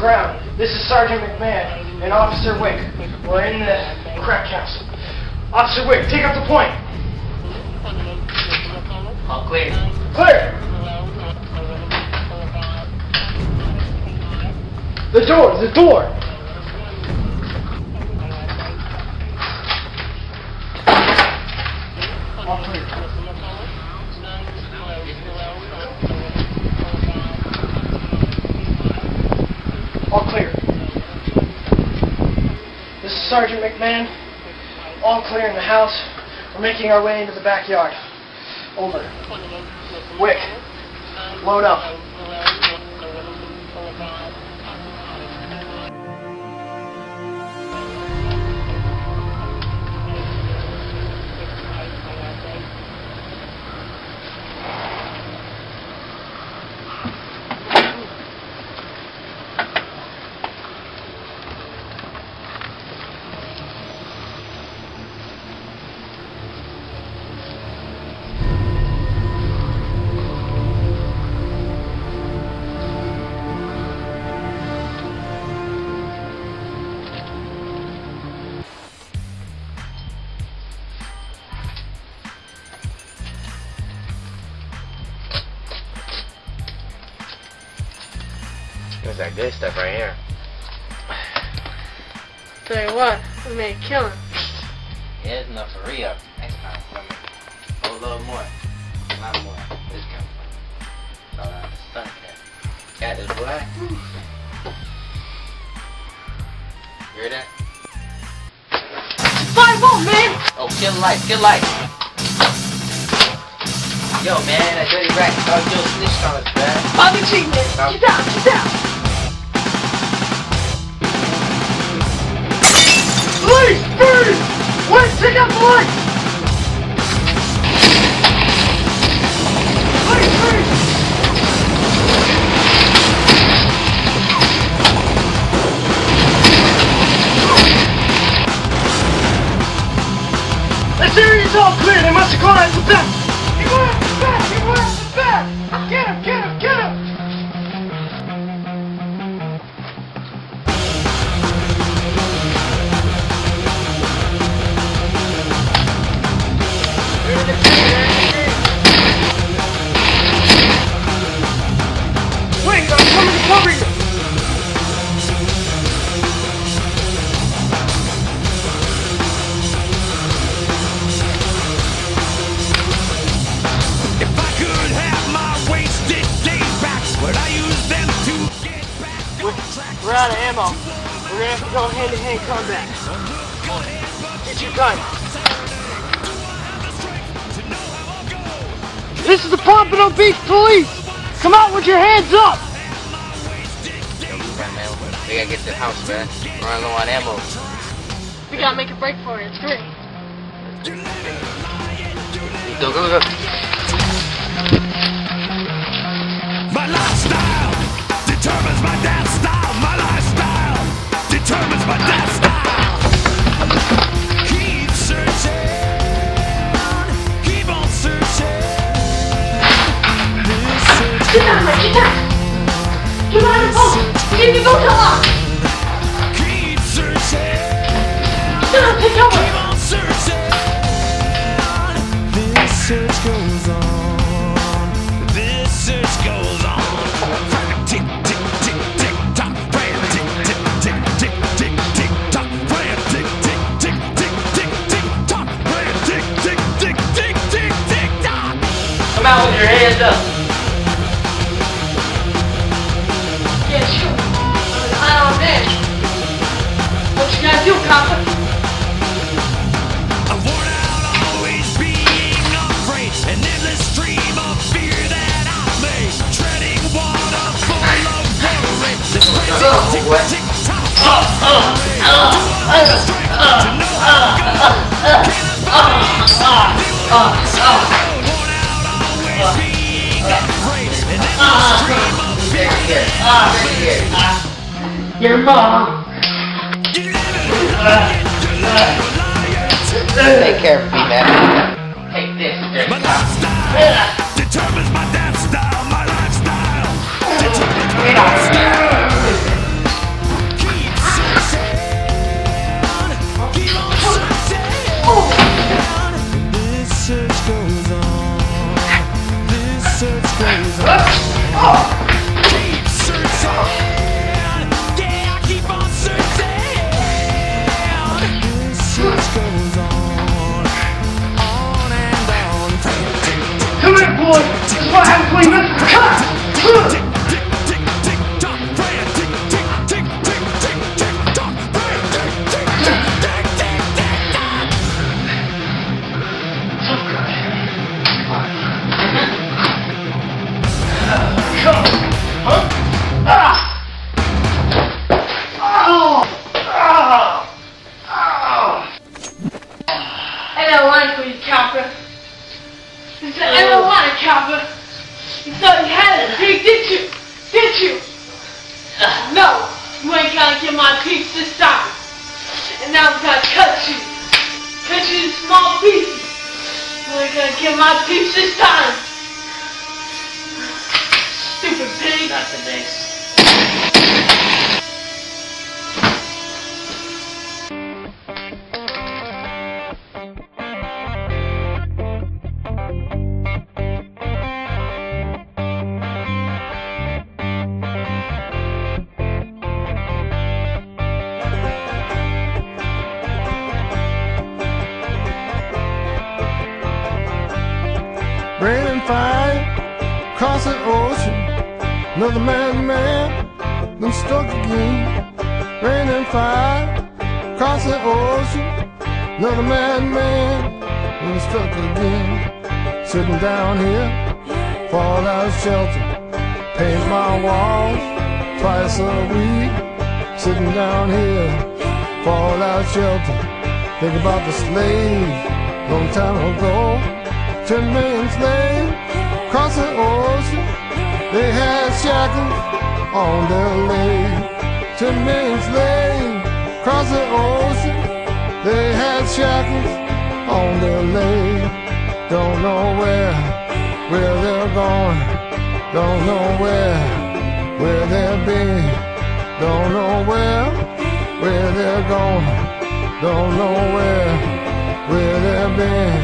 ground. This is Sergeant McMahon and Officer Wick. We're in the crack house. Officer Wick, take up the point. All clear. Clear! The door! The door! All clear. All clear. This is Sergeant McMahon. All clear in the house. We're making our way into the backyard. Over. Wick, load up. There's that good stuff right here. Tell you what, we made a killing. Yeah, it's enough for re-up. Next time, let me go a little more. Not more. This kind of fun. So that's stuck there. Got this black. You hear that? 5-0, man! Oh, kill light, kill light. Yo, man, that dirty rat started doing snitch on us, man. Bobby G, man! Get down, get down! Police! Freeze! Wait, take out the light! Police, freeze! This area's all clear. They must have gone out the back. He went out the back! He went out the back! Get him! Get him! Get him! Wait, I'm coming to cover you! If I could have my wasted days back, would I use them to get back on track? We're out of ammo. We're gonna have to go hand-to-hand combat. Get your gun. This is the Pompano Vice police! Come out with your hands up! Yo, man, we gotta get to the house, man. We're running low on ammo. We gotta make a break for it. It's great. Go, go, go. My lifestyle determines my dance style. My lifestyle determines my dance style. Keep searching, keep on searching. Get down, man, get down! Get out of the boat! Get the boat up! Keep searching, Get down, take over! keep on searching. This search goes on. This search goes on. Tick, tick, tick, tick, tock, playing tick, tick, tick, tick, tick, tick, tock, playing tick, tick, tick, tick, tick, tick, tock, playing tick, tick, tick, tick, tick, tick, tock. Come out with your hands up. Yeah, sure. Eye on edge. What you gotta do, copper? I'm worn out, always being afraid. An endless stream of fear that I made. Treading water full of worry. This crazy tick, tick, tock. To know how to go. Worn out, always being afraid. An endless stream of fear that I made. Your mom! Take care of me, man. Take this. My lifestyle determines my dance style. My lifestyle determines my dance style. boy. This is what happens when you miss the cut. You thought you had it, pig, did you? Did you? No, you ain't gonna get my piece this time. And now I'm gonna cut you. Cut you in small pieces. You ain't gonna get my piece this time. Stupid pig. Not today. Rain and fire, across the ocean. Another man, been struck again. Rain and fire, across the ocean. Another man, been struck again. Sitting down here, fallout shelter. Paint my walls twice a week. Sitting down here, fallout shelter. Think about the slaves, long time ago. 10 million slaves across the ocean. They had shackles on their legs. 10 million slaves across the ocean. They had shackles on their legs. Don't know where they're going. Don't know where they're been. Don't know where they're going. Don't know where they're been.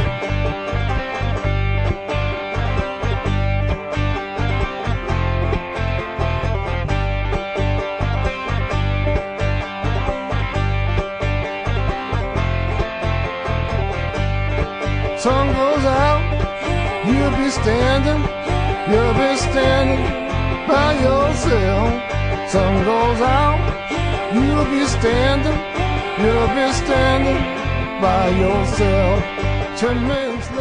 Sun goes out, you'll be standing by yourself. Sun goes out, you'll be standing by yourself. 10 minutes later.